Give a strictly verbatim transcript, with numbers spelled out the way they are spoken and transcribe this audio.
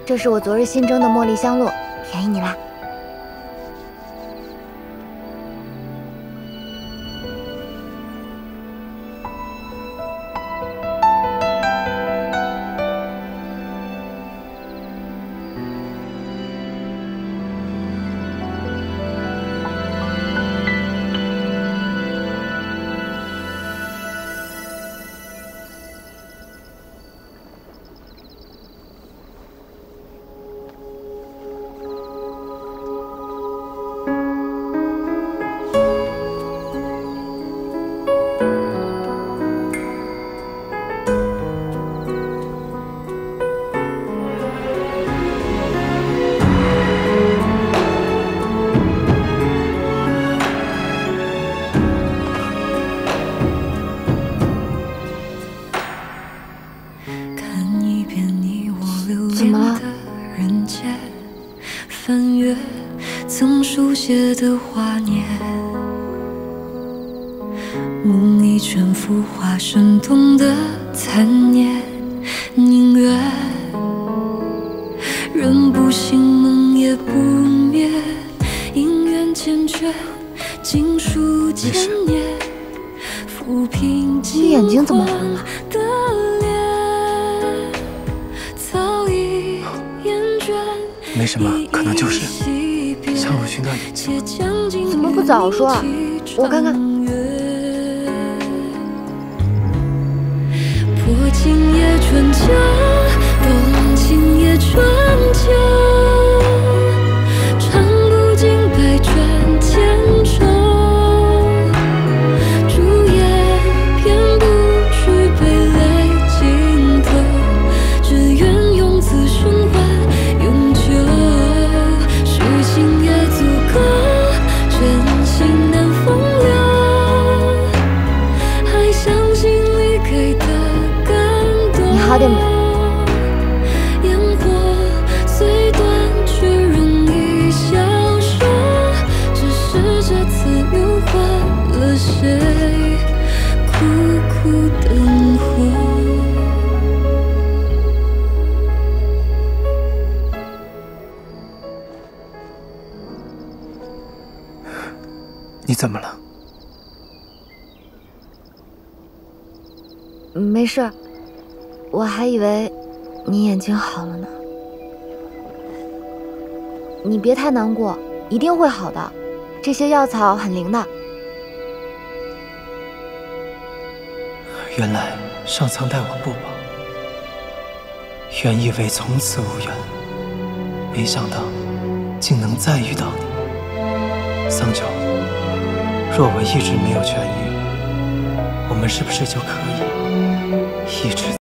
这是我昨日新蒸的茉莉香露，便宜你啦。 怎么了？翻阅曾书写的华年，梦一卷浮华生动的残念，宁愿人不醒，梦也不灭，因缘缱绻，经书千年，抚平你眼睛怎么红了？ 没什么，可能就是向鲁迅的眼睛。 怎么不早说啊？我看看。 破镜也春秋，动情也春秋，唱不尽百转千愁。朱颜偏不去悲泪尽头，只愿用此循环。 情也足够，真心难风流，还相信你给的感动。 你好点没？ 烟火虽短，却容易消瘦。只是这次又换了谁，苦苦等候。 你怎么了？ 没事，我还以为你眼睛好了呢。你别太难过，一定会好的。这些药草很灵的。 原来上苍待我不薄，原以为从此无缘，没想到竟能再遇到你，桑九。 若我一直没有痊愈，我们是不是就可以一直？